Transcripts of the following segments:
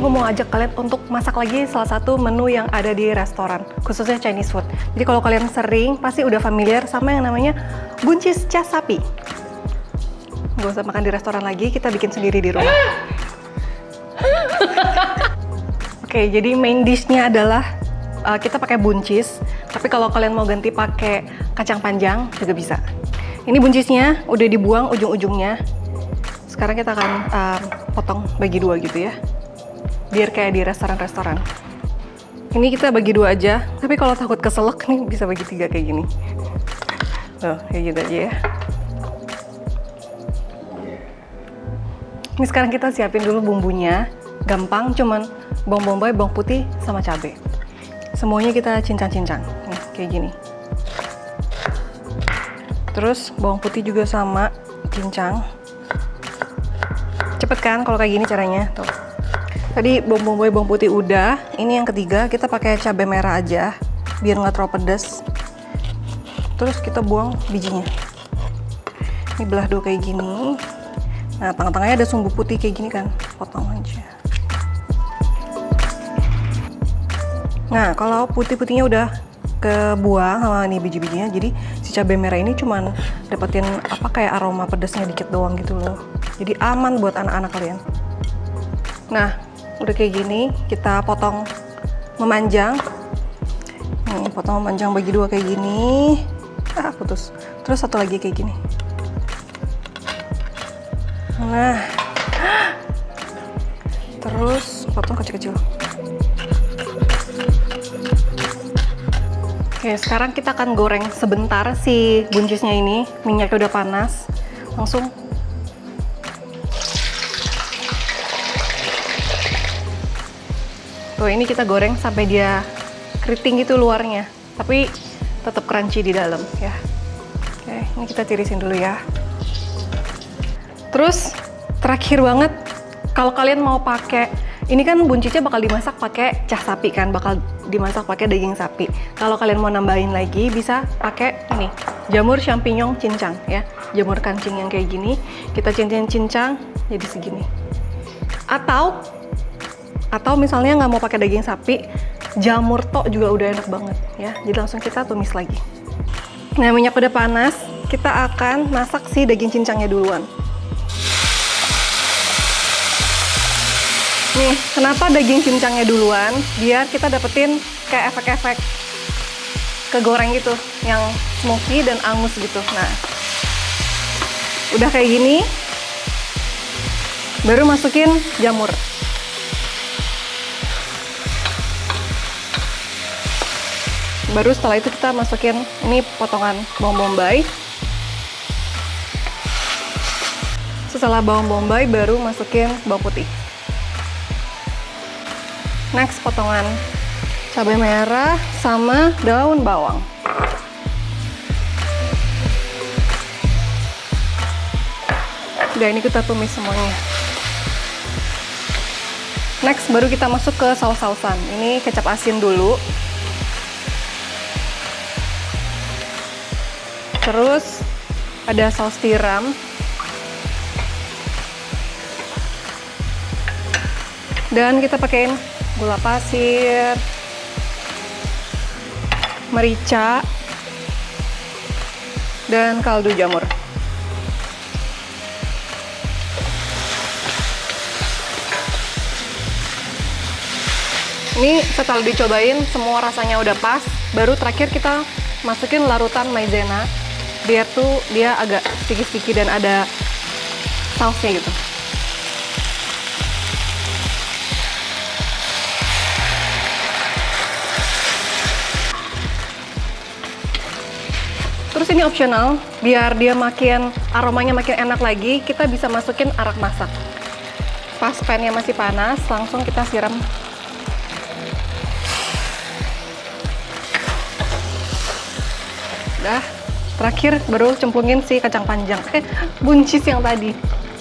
gue mau ajak kalian untuk masak lagi salah satu menu yang ada di restoran, khususnya Chinese food. Jadi kalau kalian sering, pasti udah familiar sama yang namanya buncis cas sapi. Gak usah makan di restoran lagi, kita bikin sendiri di rumah. Oke, jadi main dish-nya adalah kita pakai buncis, tapi kalau kalian mau ganti pakai kacang panjang juga bisa. Ini buncisnya udah dibuang ujung-ujungnya. Sekarang kita akan potong bagi dua gitu ya, biar kayak di restoran-restoran. Ini kita bagi dua aja, tapi kalau takut keselak nih bisa bagi tiga kayak gini. Tuh, kayak gitu aja ya. Ini sekarang kita siapin dulu bumbunya. Gampang, cuman bawang bombay, bawang putih, sama cabai. Semuanya kita cincang-cincang, nih kayak gini. Terus bawang putih juga sama, cincang. Cepet kan kalau kayak gini caranya, tuh. Tadi bawang bombay, bawang putih udah. Ini yang ketiga, kita pakai cabai merah aja, biar nggak terlalu pedas. Terus kita buang bijinya. Ini belah dua kayak gini. Nah, tengah-tengahnya ada sumbu putih kayak gini kan, potong aja. Nah, kalau putih-putihnya udah kebuang sama nih biji-bijinya, jadi si cabai merah ini cuman dapetin apa kayak aroma pedasnya dikit doang gitu loh. Jadi aman buat anak-anak kalian. Nah, udah kayak gini, kita potong memanjang. Nih, potong memanjang bagi dua kayak gini. Ah, putus. Terus satu lagi kayak gini. Nah, terus potong kecil-kecil. Oke, sekarang kita akan goreng sebentar si buncisnya ini. Minyaknya udah panas, langsung. Tuh, ini kita goreng sampai dia keriting gitu luarnya, tapi tetap crunchy di dalam ya. Oke, ini kita tirisin dulu ya. Terus terakhir banget, kalau kalian mau pakai, ini kan buncisnya bakal dimasak pakai cah sapi kan, bakal dimasak pakai daging sapi. Kalau kalian mau nambahin lagi, bisa pakai ini, jamur champignon cincang ya, jamur kancing yang kayak gini, kita cincang jadi segini. Atau misalnya nggak mau pakai daging sapi, jamur tok juga udah enak banget ya. Jadi langsung kita tumis lagi. Nah, minyak udah panas, kita akan masak si daging cincangnya duluan. Nih, kenapa daging cincangnya duluan? Biar kita dapetin kayak efek-efek kegoreng gitu, yang smoky dan angus gitu. Nah, udah kayak gini, baru masukin jamur. Baru setelah itu kita masukin ini potongan bawang bombay. Setelah bawang bombay, baru masukin bawang putih. Next, potongan cabai merah sama daun bawang. Udah, ini kita tumis semuanya. Next, baru kita masuk ke saus-sausan. Ini kecap asin dulu. Terus ada saus tiram. Dan kita pakein gula pasir, merica, dan kaldu jamur. Ini setelah dicobain semua rasanya udah pas, baru terakhir kita masukin larutan maizena, biar tuh dia agak sticky-sticky dan ada sausnya gitu. Terus ini opsional, biar dia makin aromanya makin enak lagi, kita bisa masukin arak masak. Pas pannya masih panas, langsung kita siram. Udah, terakhir baru cemplungin si kacang panjang, buncis yang tadi.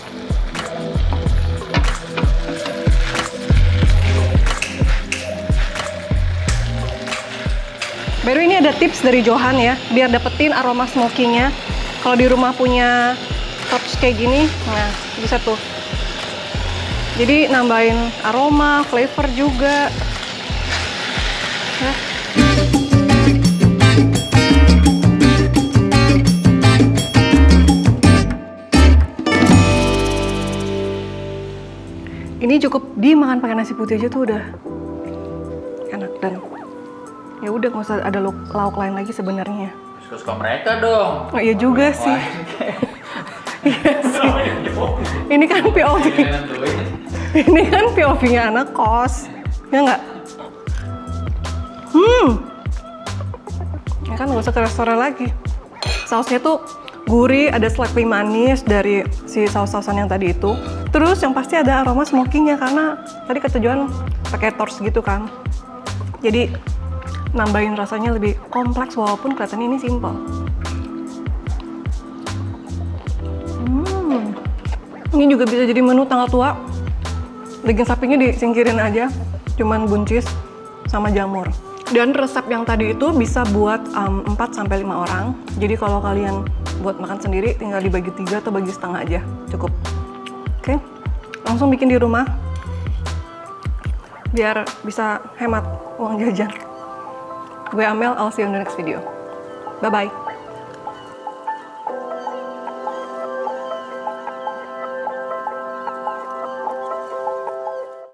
Baru ini ada tips dari Johan ya, biar dapetin aroma smoky-nya. Kalau di rumah punya torch kayak gini, nah bisa tuh. Jadi nambahin aroma, flavor juga. Nah. Ini cukup dimakan pakai nasi putih aja tuh udah enak, dan ya udah nggak usah ada lauk lain lagi sebenarnya. Suka mereka dong. Oh iya juga sih. Iya sih. Ini kan POV. Ini kan POV-nya anak kos, ya nggak? Ya kan nggak usah ke restoran lagi. Sausnya tuh gurih, ada slightly manis dari si saus-sausan yang tadi itu. Terus yang pasti ada aroma smokingnya karena tadi ketujuan pakai torch gitu kan. Jadi nambahin rasanya lebih kompleks walaupun kelihatannya ini simple. Ini juga bisa jadi menu tanggal tua. Daging sapinya disingkirin aja, cuman buncis sama jamur. Dan resep yang tadi itu bisa buat 4-5 orang. Jadi kalau kalian buat makan sendiri tinggal dibagi 3 atau bagi setengah aja, cukup. Oke, langsung bikin di rumah biar bisa hemat uang jajan. Gue Amel, I'll see you in the next video. Bye-bye.